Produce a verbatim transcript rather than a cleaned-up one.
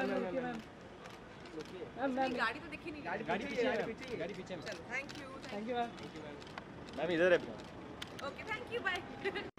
Ma'am ma'am गाड़ी तो दिखी नहीं। गाड़ी पीछे है, गाड़ी पीछे है। चलो thank you thank you ma'am. Ma'am इधर है। Okay thank you bye.